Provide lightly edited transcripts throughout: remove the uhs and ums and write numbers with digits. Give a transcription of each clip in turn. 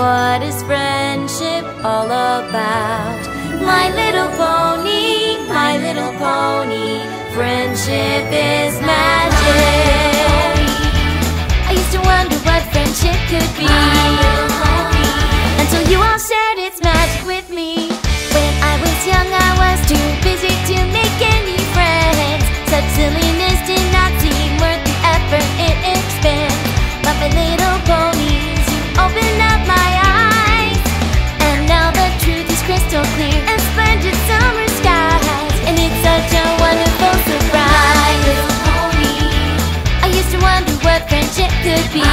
What is friendship all about? My little pony, my little pony, friendship is magic. I used to wonder what friendship could be, until you all shared its magic with me. When I was young, I was too busy to make any friends. Such silliness did not seem worth the effort it expends. But my little ponies, you opened up my eyes, and now the truth is crystal clear and splendid summer skies, and it's such a wonderful surprise. My little pony, I used to wonder what friendship could be,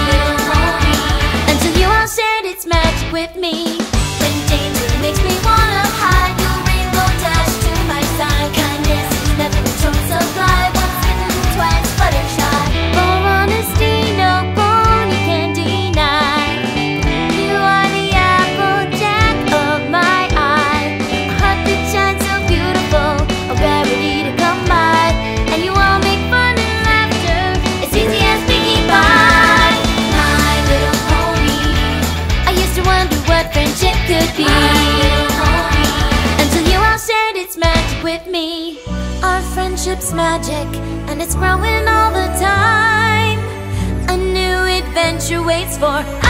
until you all shared its magic with me. When danger makes me wanna hide, your rainbow dash to my side. Kindness is never a short supply, once bitten, twice fluttershy. For honesty, no pony can deny. You are the applejack of my eye, a heart that shines so beautiful, a rarity to come by. And you all make fun and laughter as easy as piggy pie. My little pony, I used to wonder what friendship could be, until you all shared its magic with me. Our friendship's magic, and it's growing all the time. A new adventure waits for